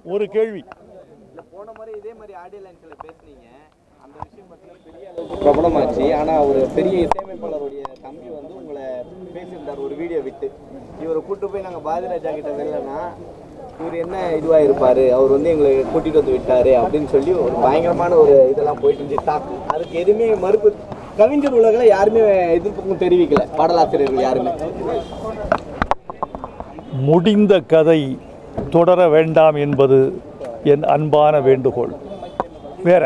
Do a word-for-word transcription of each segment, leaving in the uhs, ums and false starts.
ஒரு கேள்வி. போன முறை இதே மாதிரி ஆடியோ லைன்ஸ்ல பேசுனீங்க, அந்த விஷயம் பார்த்தீங்கன்னா பெரிய அளவுக்கு பிரபலமாச்சு. ஆனால் ஒரு பெரிய இசையமைப்பாளருடைய தம்பி வந்து உங்களை பேசியிருந்தார் ஒரு வீடியோ விட்டு. இவரை கூப்பிட்டு போய் நாங்கள் பாரதிராஜா கிட்ட வெளிலனா இவர் என்ன இதுவாக இருப்பார், அவர் வந்து எங்களை கூட்டிகிட்டு வந்து விட்டார் அப்படின்னு சொல்லி ஒரு பயங்கரமான ஒரு இதெல்லாம் போயிட்டு இருந்துச்சு டாக்கு. அதுக்கு எதுவுமே மறுப்பு கவிஞர் உலகில் யாருமே எதிர்ப்புக்கும் தெரிவிக்கல, பாடலாசிரியர்கள் யாருமே. முடிந்த கதை தொடர வேண்டாம் என்பது என் அன்பான வேண்டுகோள். வேற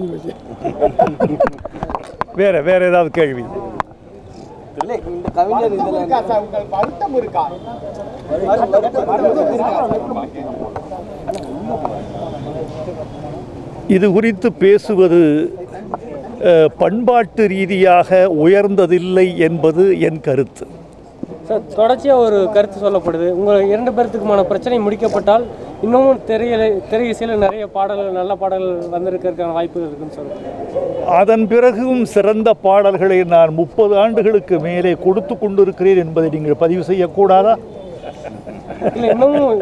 வேற வேற ஏதாவது கேள்வி? இல்லை, இந்த கவிஞர் வருத்தம் இருக்கா? இது குறித்து பேசுவது பண்பாட்டு ரீதியாக உயர்ந்ததில்லை என்பது என் கருத்து. சார், தொடர்ச்சியாக ஒரு கருத்து சொல்லப்படுது, உங்கள் இரண்டு பேர்த்துக்குமான பிரச்சனை முடிக்கப்பட்டால் இன்னமும் திரையில திரை இசையில் நிறைய பாடல்கள் நல்ல பாடல்கள் வந்திருக்கிறதுக்கான வாய்ப்புகள் இருக்குன்னு சொல்லுங்கள். அதன் பிறகும் சிறந்த பாடல்களை நான் முப்பது ஆண்டுகளுக்கு மேலே கொடுத்து கொண்டிருக்கிறேன் என்பதை நீங்கள் பதிவு செய்யக்கூடாதா? இல்லை, இன்னமும்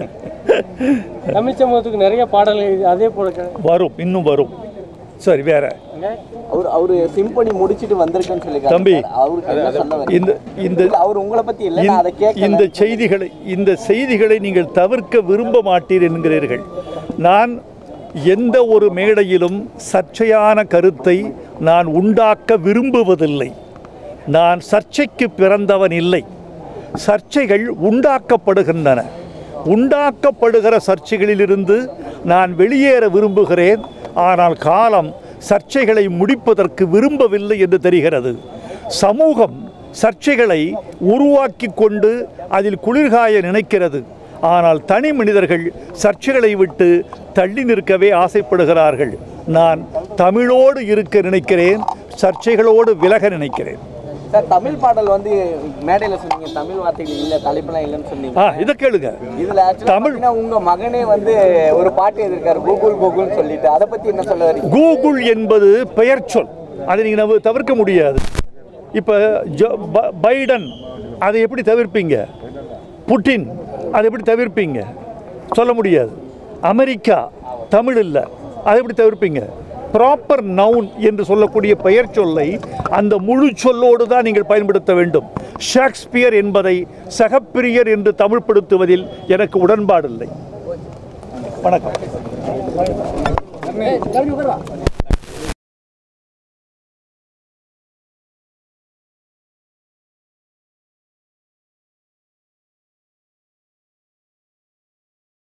தமிழ் சமூகத்துக்கு நிறைய பாடல்கள் அதே போல வரும், இன்னும் வரும். சரி, வேற. அவர் அவரு சிம்பனி முடிச்சிட்டு வந்திருக்கேன்னு சொல்லி தம்பி, அவருக்கு இந்த இந்த அவர் உங்களை பத்தி இல்லை, அதை கேட்க இந்த செய்திகளை இந்த செய்திகளை நீங்கள் தவிர்க்க விரும்ப மாட்டீர் என்கிறீர்கள். நான் எந்த ஒரு மேடையிலும் சர்ச்சையான கருத்தை நான் உண்டாக்க விரும்புவதில்லை. நான் சர்ச்சைக்கு பிறந்தவன் இல்லை. சர்ச்சைகள் உண்டாக்கப்படுகின்றன. உண்டாக்கப்படுகிற சர்ச்சைகளிலிருந்து நான் வெளியேற விரும்புகிறேன். ஆனால் காலம் சர்ச்சைகளை முடிப்பதற்கு விரும்பவில்லை என்று தெரிகிறது. சமூகம் சர்ச்சைகளை உருவாக்கி கொண்டு அதில் குளிர்காய நினைக்கிறது. ஆனால் தனி மனிதர்கள் சர்ச்சைகளை விட்டு தள்ளி நிற்கவே ஆசைப்படுகிறார்கள். நான் தமிழோடு இருக்க நினைக்கிறேன், சர்ச்சைகளோடு விலக நினைக்கிறேன். சார், தமிழ் பாடல் வந்து மேடையில் சொன்னீங்க, தமிழ் வார்த்தைகள் இல்லை, தலைப்பெல்லாம் இல்லைன்னு சொன்னீங்க. ஆ, இதை கேளுங்க. இதில் தமிழ் உங்கள் மகனே வந்து ஒரு பாட்டு எதிர்க்காரு, கூகுள் கூகுள்னு சொல்லிட்டு, அதை பற்றி என்ன சொல்ல வரீங்க? கூகுள் என்பது பெயர் சொல், அதை நீங்கள் தவிர்க்க முடியாது. இப்போ பைடன், அதை எப்படி தவிர்ப்பீங்க? புட்டின், அதை எப்படி தவிர்ப்பீங்க? சொல்ல முடியாது. அமெரிக்கா, தமிழ் இல்லை, அதை எப்படி தவிர்ப்பீங்க? ப்ராப்பர் நவுன் என்று சொல்லக்கூடிய பெயர் சொல்லை அந்த முழு சொல்லோடு தான் நீங்கள் பயன்படுத்த வேண்டும். ஷேக்ஸ்பியர் என்பதை சகப்பிரியர் என்று தமிழ்படுத்துவதில் எனக்கு உடன்பாடில்லை. வணக்கம்.